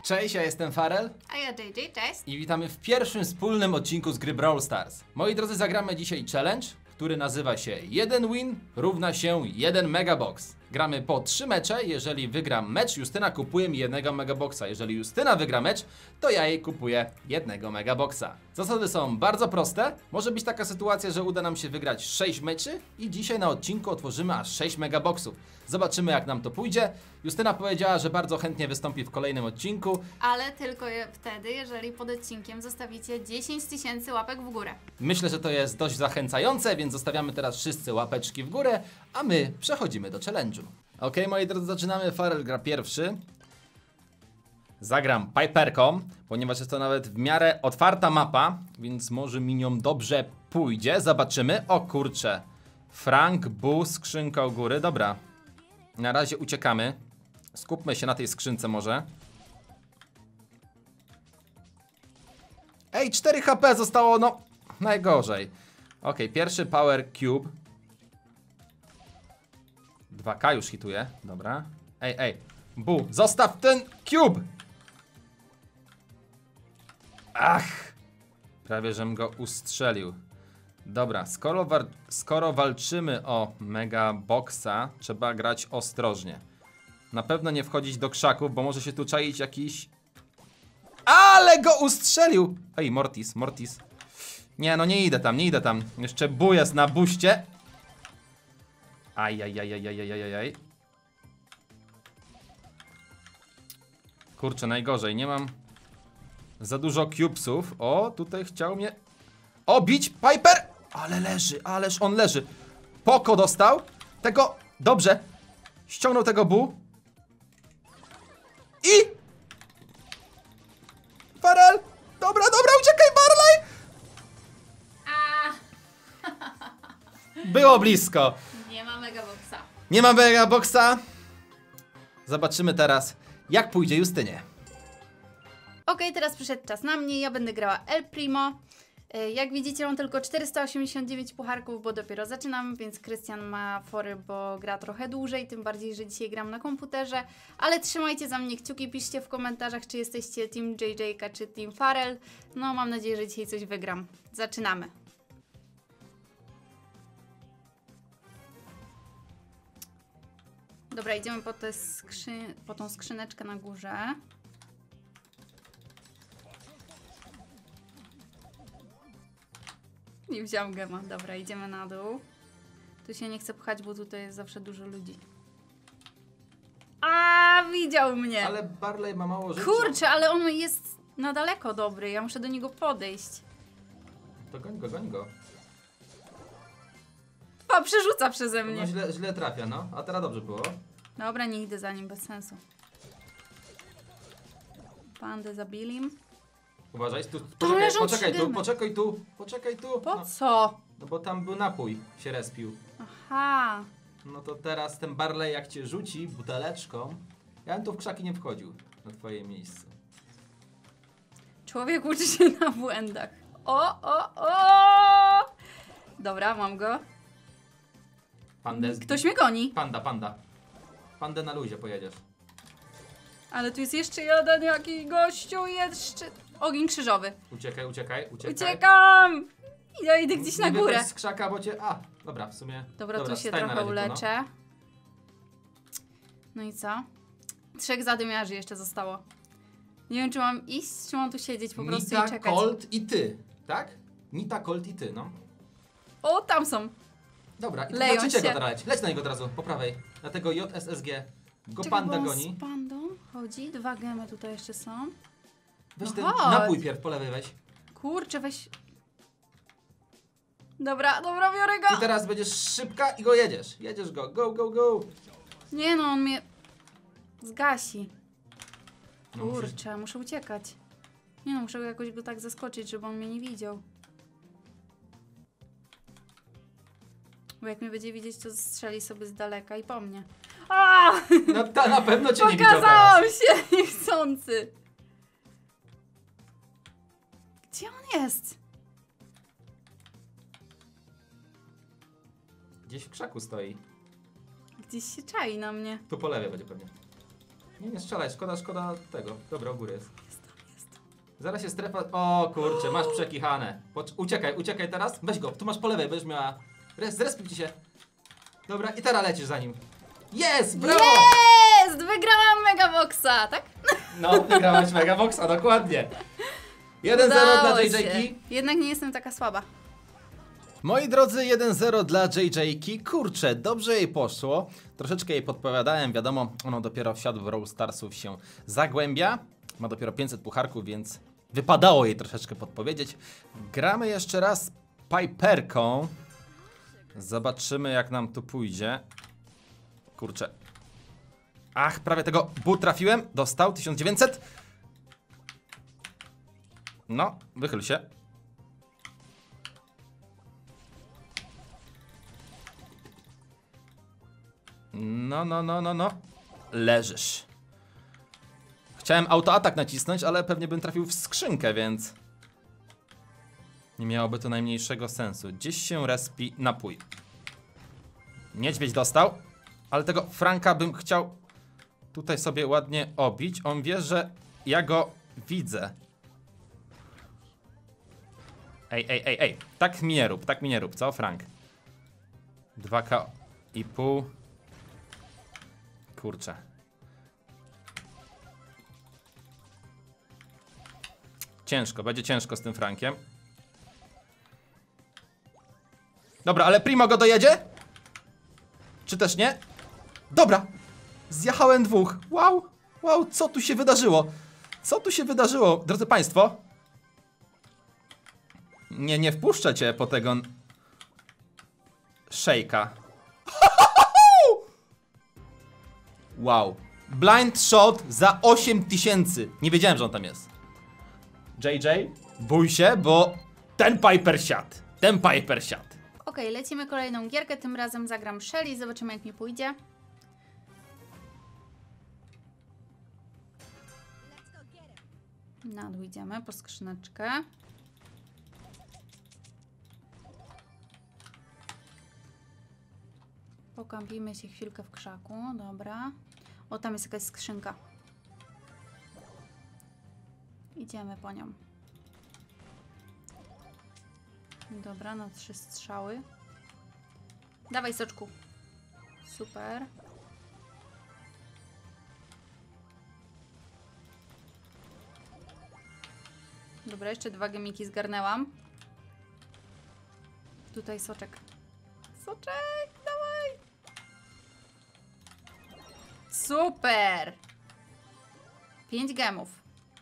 Cześć, ja jestem Farel. A ja JJ, cześć. I witamy w pierwszym wspólnym odcinku z gry Brawl Stars. Moi drodzy, zagramy dzisiaj challenge, który nazywa się 1 win równa się 1 megabox. Gramy po 3 mecze, jeżeli wygram mecz, Justyna kupuje mi 1 megaboxa. Jeżeli Justyna wygra mecz, to ja jej kupuję 1 megaboxa. Zasady są bardzo proste. Może być taka sytuacja, że uda nam się wygrać 6 meczy i dzisiaj na odcinku otworzymy aż 6 megaboxów. Zobaczymy, jak nam to pójdzie. Justyna powiedziała, że bardzo chętnie wystąpi w kolejnym odcinku. Ale tylko wtedy, jeżeli pod odcinkiem zostawicie 10 000 łapek w górę. Myślę, że to jest dość zachęcające, więc zostawiamy teraz wszyscy łapeczki w górę, a my przechodzimy do challenge'u. Ok, moi drodzy, zaczynamy. Farel gra pierwszy. Zagram Piperką, ponieważ jest to nawet w miarę otwarta mapa, więc może mi nią dobrze pójdzie. Zobaczymy. O kurczę. Frank, Bu, skrzynka u góry. Dobra. Na razie uciekamy. Skupmy się na tej skrzynce może. Ej, 4 HP zostało, no najgorzej. Ok, pierwszy Power Cube. 2K już hituje, dobra. Ej, Bu, zostaw ten cube! Ach! Prawie żem go ustrzelił. Dobra, skoro walczymy o Mega Boxa, trzeba grać ostrożnie. Na pewno nie wchodzić do krzaków, bo może się tu czaić jakiś... Ale go ustrzelił! Ej, Mortis. Nie, no nie idę tam. Jeszcze Bu jest na buście. Ajajajajajajajaj. Kurczę, najgorzej, nie mam za dużo cubesów. O, tutaj chciał mnie obić Piper! Ale leży, ależ on leży. Poko dostał. Tego, dobrze. Ściągnął tego Bu. I... Farel! Dobra, uciekaj, Barley! Było blisko. Nie ma megaboxa. Nie ma megaboxa. Zobaczymy teraz, jak pójdzie Justynie. Ok, teraz przyszedł czas na mnie. Ja będę grała El Primo. Jak widzicie, mam tylko 489 pucharków, bo dopiero zaczynam, więc Krystian ma fory, bo gra trochę dłużej, tym bardziej, że dzisiaj gram na komputerze. Ale trzymajcie za mnie kciuki, piszcie w komentarzach, czy jesteście Team JJ czy Team Farel. No, mam nadzieję, że dzisiaj coś wygram. Zaczynamy. Dobra, idziemy po tą skrzyneczkę na górze. Nie wziąłem gema. Dobra, idziemy na dół. Tu się nie chcę pchać, bo tutaj jest zawsze dużo ludzi. A, widział mnie! Ale Barley ma mało życia. Kurczę, ale on jest na daleko dobry. Ja muszę do niego podejść. To goń go. O, przerzuca przeze mnie. No źle trafia, no. A teraz dobrze było. Dobra, nie idę za nim, bez sensu. Pandę zabili. Uważaj, tu, poczekaj tu. Po No, co? no bo tam był napój, się respił. Aha. No to teraz ten Barley jak cię rzuci buteleczką, ja bym tu w krzaki nie wchodził na twoje miejsce. Człowiek uczy się na błędach. O! Dobra, mam go. Ktoś mnie goni. Panda. Pandę na luzie pojedziesz. Ale tu jest jeszcze jeden jakiś gościu, jeszcze... Ogień krzyżowy. Uciekaj. Uciekam! Ja idę gdzieś na górę. Z krzaka, bo cię... A, dobra, w sumie... Dobra, tu się trochę uleczę. No i co? 3 zadymiarzy jeszcze zostało. Nie wiem, czy mam iść, czy mam tu siedzieć po prostu i czekać. Colt i ty, tak? Nita, Colt i ty, no. O, tam są. Dobra, i Leją na trzeciego się. teraz leć na niego od razu, po prawej. Na tego JSSG. Go Czekaj, Panda bo on goni. z pandą chodzi. 2 gemy tutaj jeszcze są. Weź No ten chodź. napój pierw, po lewej weź. Kurczę, weź... Dobra, biorę go. I teraz będziesz szybka i go jedziesz. Jedziesz go, go. Nie no, on mnie... zgasi. No, Kurczę, muszę uciekać. Nie no, muszę jakoś go tak zaskoczyć, żeby on mnie nie widział. Bo jak mnie będzie widzieć, to strzeli sobie z daleka i po mnie. A! No ta na pewno cię nie widział Pokazałam teraz. się niechcący. Gdzie on jest? Gdzieś w krzaku stoi. Gdzieś się czai na mnie. Tu po lewej będzie pewnie. Nie strzelaj, szkoda tego. Dobra, u góry jest. Zaraz się strefa... O kurczę, masz przekichane. Uciekaj teraz. Weź go, tu masz po lewej, będziesz miała... Zrespił ci się. Dobra, i teraz lecisz za nim. Jest! Brawo! Jest! Wygrałam Megaboxa, tak? No, wygrałaś Megaboxa, dokładnie. 1-0 dla JJki. Jednak nie jestem taka słaba. Moi drodzy, 1-0 dla JJki. Kurczę, dobrze jej poszło. Troszeczkę jej podpowiadałem, wiadomo, ono dopiero wsiadł w Brawl Starsów, się zagłębia. Ma dopiero 500 pucharków, więc wypadało jej troszeczkę podpowiedzieć. Gramy jeszcze raz Piperką. Zobaczymy, jak nam tu pójdzie. Kurczę. Ach, prawie tego bu trafiłem. Dostał 1900. No, wychyl się. No. Leżysz. Chciałem autoatak nacisnąć, ale pewnie bym trafił w skrzynkę, więc... Nie miałoby to najmniejszego sensu. Gdzieś się respi napój. Niedźwiedź dostał. Ale tego Franka bym chciał tutaj sobie ładnie obić. On wie, że ja go widzę. Ej. Tak mi nie rób, co Frank? 2K i pół. Kurczę. Ciężko, będzie ciężko z tym Frankiem. Dobra, ale Primo go dojedzie? Czy też nie? Dobra! Zjechałem dwóch. Wow, co tu się wydarzyło? Co tu się wydarzyło, drodzy państwo? Nie wpuszczę cię po tego... Szejka. Wow. Blind shot za 8000. Nie wiedziałem, że on tam jest. JJ, bój się, bo ten Piper siadł. Okej, lecimy kolejną gierkę. Tym razem zagram Shelly. Zobaczymy, jak mi pójdzie. Na dół idziemy po skrzyneczkę. Pokampimy się chwilkę w krzaku. Dobra. O, tam jest jakaś skrzynka. Idziemy po nią. Dobra, na 3 strzały. Dawaj, soczku. Super. Dobra, jeszcze 2 gemiki zgarnęłam. Tutaj soczek. Soczek, dawaj! Super! 5 gemów.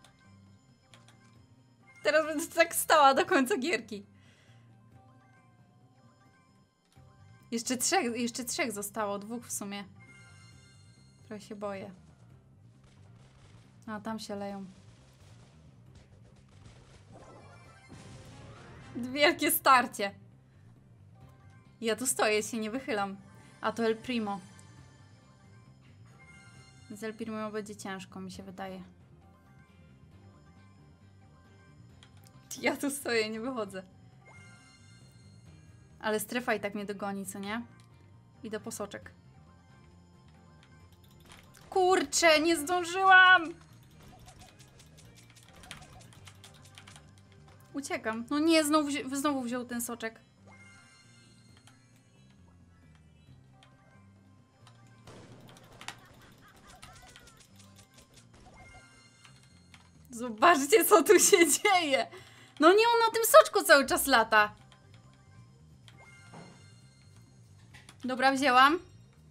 Teraz będę tak stała do końca gierki. Jeszcze trzech zostało, 2 w sumie. Trochę się boję. A, tam się leją. Wielkie starcie. Ja tu stoję, się nie wychylam. A to El Primo. Z El Primo będzie ciężko, mi się wydaje. Ja tu stoję, nie wychodzę. Ale strefa i tak mnie dogoni, co nie? Idę po soczek. Kurczę, nie zdążyłam! Uciekam. No nie, znowu wziął ten soczek. Zobaczcie, co tu się dzieje. No nie, on na tym soczku cały czas lata. Dobra, wzięłam.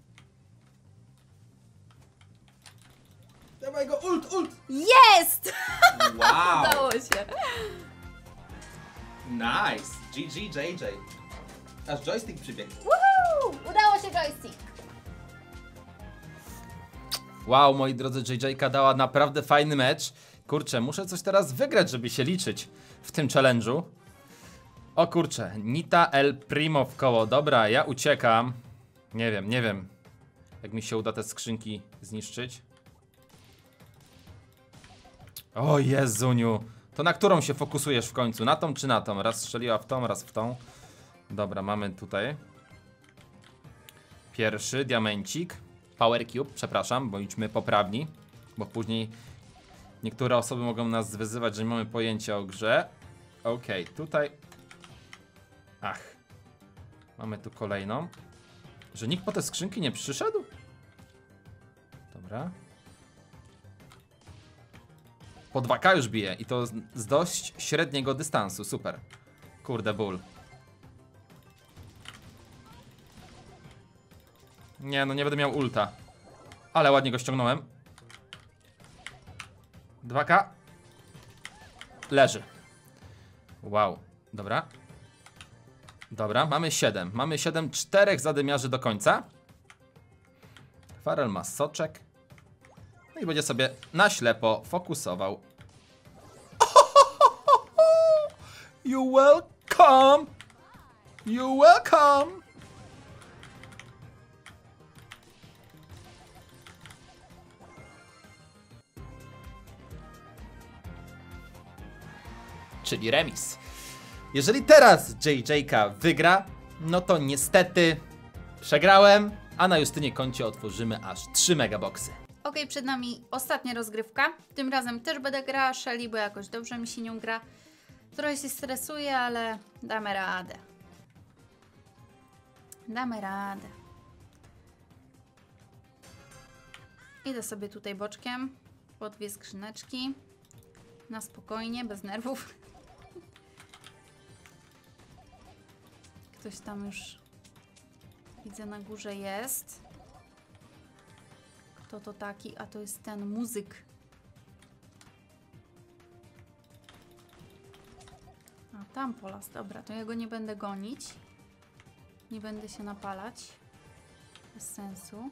Dawaj go, ult! Jest! Wow! Udało się. Nice! GG JJ. Aż joystick przybiegł. Woohoo! Udało się joystick. Wow, moi drodzy, JJ-ka dała naprawdę fajny mecz. Kurczę, muszę coś teraz wygrać, żeby się liczyć w tym challenge'u. O kurczę, Nita El Primo w koło. Dobra, ja uciekam. Nie wiem, jak mi się uda te skrzynki zniszczyć. O Jezuniu. To na którą się fokusujesz w końcu? Na tą czy na tą? Raz strzeliła w tą, raz w tą. Dobra, mamy tutaj pierwszy diamencik. Power Cube, przepraszam, bądźmy poprawni. Bo później niektóre osoby mogą nas wyzywać, że nie mamy pojęcia o grze. Okej, tutaj... Ach. Mamy tu kolejną. Że nikt po te skrzynki nie przyszedł? Dobra. Po 2K już bije i to z dość średniego dystansu, super. Kurde, ból. Nie, no nie będę miał ulta. Ale ładnie go ściągnąłem. 2K. Leży. Wow, dobra. Dobra, mamy 7. Mamy 7, 4 zadymiarzy do końca. Farel ma soczek. No i będzie sobie na ślepo fokusował. You welcome! You welcome! Czyli remis. Jeżeli teraz JJ-ka wygra, no to niestety przegrałem, a na Justynie koncie otworzymy aż 3 megaboxy. Okej, przed nami ostatnia rozgrywka. Tym razem też będę grała Shelly, bo jakoś dobrze mi się nią gra. Trochę się stresuję, ale damy radę. Damy radę. Idę sobie tutaj boczkiem po 2 skrzyneczki. Na spokojnie, bez nerwów. Ktoś tam już widzę na górze jest. Kto to taki? A to jest ten muzyk. A tam Polas, dobra, to ja go nie będę gonić. Nie będę się napalać. Bez sensu.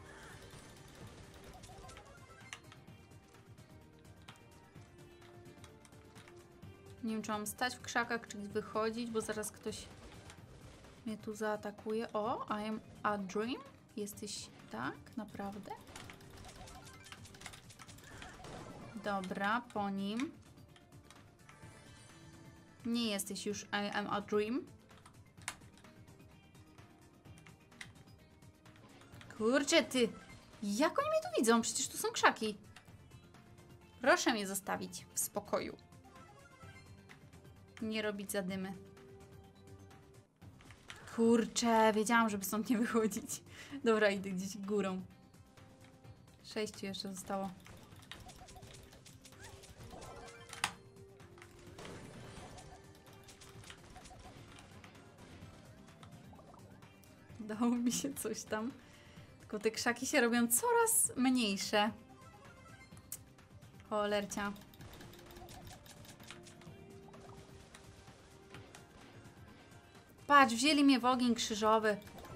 Nie wiem, czy mam stać w krzakach, czy wychodzić, bo zaraz ktoś mnie tu zaatakuje. O, I am a dream. Jesteś tak, naprawdę? Dobra, po nim. Nie jesteś już I am a dream. Kurczę, ty! Jak oni mnie tu widzą? Przecież tu są krzaki. Proszę mnie zostawić w spokoju. Nie robić zadymy. Kurczę, wiedziałam, żeby stąd nie wychodzić. Dobra, idę gdzieś górą. 6 jeszcze zostało. Dało mi się coś tam. Tylko te krzaki się robią coraz mniejsze. Cholercia. Patrz, wzięli mnie w ogień krzyżowy.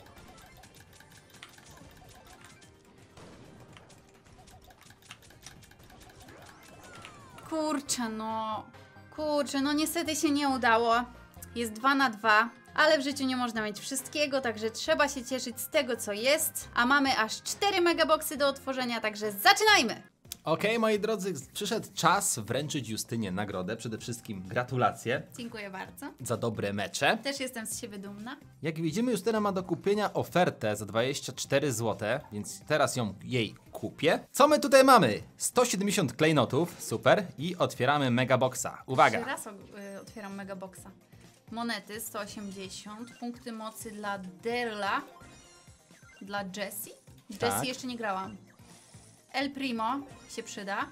Kurczę, no. Kurczę, no niestety się nie udało. Jest 2 na 2. Ale w życiu nie można mieć wszystkiego, także trzeba się cieszyć z tego, co jest. A mamy aż 4 megaboxy do otworzenia, także zaczynajmy! Okej, moi drodzy, przyszedł czas wręczyć Justynie nagrodę. Przede wszystkim gratulacje Dziękuję bardzo. za dobre mecze. Też jestem z siebie dumna. Jak widzimy, Justyna ma do kupienia ofertę za 24 zł, więc teraz jej kupię. Co my tutaj mamy? 170 klejnotów, super, i otwieramy megaboxa. Uwaga! Jeszcze raz otwieram megaboxa. Monety 180, punkty mocy dla Derla, dla Jessie. Jessie Tak. jeszcze nie grałam. El Primo się przyda.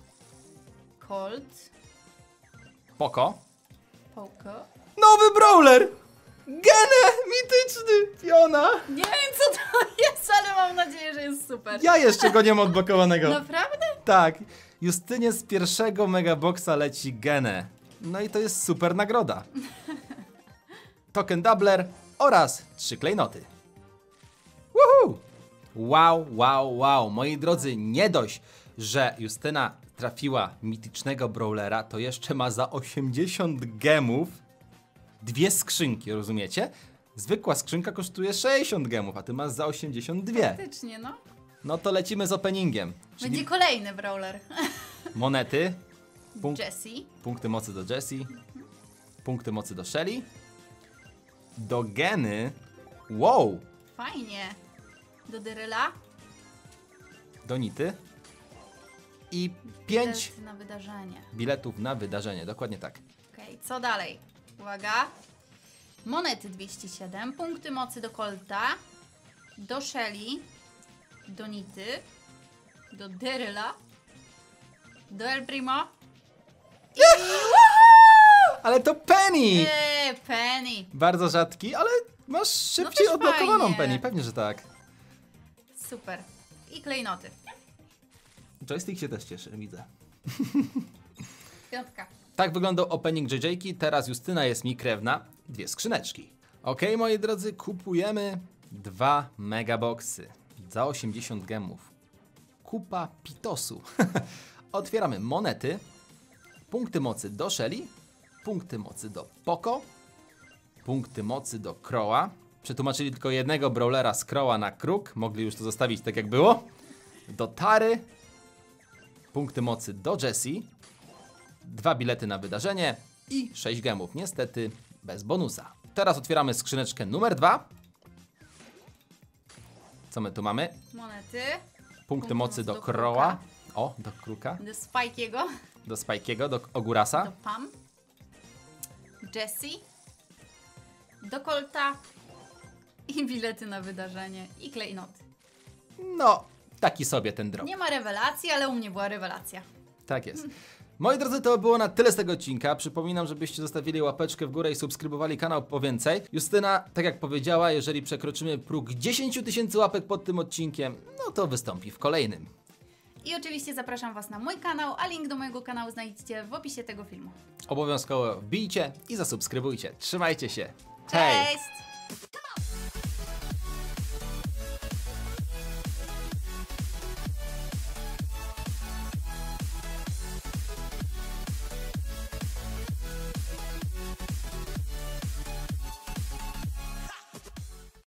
Colt. Poko. Poco. Nowy brawler! Gene! Mityczny! Piona! Nie wiem co to jest, ale mam nadzieję, że jest super. Ja jeszcze go nie mam odblokowanego. Naprawdę? Tak, Justynie z pierwszego megaboxa leci Gene. No i to jest super nagroda. Token doubler oraz 3 klejnoty. Woohoo! Wow, wow, wow. Moi drodzy, nie dość, że Justyna trafiła mitycznego brawlera, to jeszcze ma za 80 gemów 2 skrzynki, rozumiecie? Zwykła skrzynka kosztuje 60 gemów, a ty masz za 82. Faktycznie, no. No to lecimy z openingiem. Czyli Będzie kolejny brawler. monety, Jessie. punkty mocy do Jessie, punkty mocy do Shelly, do Geny, wow, Fajnie. Do Deryla. do Nity, i 5 Bilety na wydarzenie. biletów na wydarzenie. Dokładnie tak. Okej, co dalej? Uwaga. Monety 207, punkty mocy do Colta, do Shelly, do Nity, do Daryla, do El Primo. Ale to Penny! Penny. Bardzo rzadki, ale masz szybciej też odblokowaną fajnie. Penny. Pewnie, że tak. Super. I klejnoty. Joystick się też cieszy, widzę. 5. Tak wyglądał opening JJ-ki, teraz Justyna jest mi krewna. 2 skrzyneczki. Okej, moi drodzy, kupujemy 2 megaboxy za 80 gemów. Kupa pitosu. Otwieramy monety, punkty mocy do Shelly, punkty mocy do Poco, punkty mocy do Crowa. Przetłumaczyli tylko jednego brawlera z Crowa na Kruk, mogli już to zostawić tak jak było. Do Tary, punkty mocy do Jessie, 2 bilety na wydarzenie i 6 gemów, niestety bez bonusa. Teraz otwieramy skrzyneczkę numer 2. Co my tu mamy? Monety. Punkty mocy do Kruka. Crowa. O, do Kruka. Do Spike'ego. Do Spike'ego, do Ogurasa. Do Pam. Jessie. Do Colta. I bilety na wydarzenie. I klejnoty. No, taki sobie ten drop. Nie ma rewelacji, ale u mnie była rewelacja. Tak jest. Moi drodzy, to było na tyle z tego odcinka. Przypominam, żebyście zostawili łapeczkę w górę i subskrybowali kanał po więcej. Justyna, tak jak powiedziała, jeżeli przekroczymy próg 10 000 łapek pod tym odcinkiem, no to wystąpi w kolejnym. I oczywiście zapraszam Was na mój kanał, a link do mojego kanału znajdziecie w opisie tego filmu. Obowiązkowo wbijcie i zasubskrybujcie. Trzymajcie się. Hej! Cześć!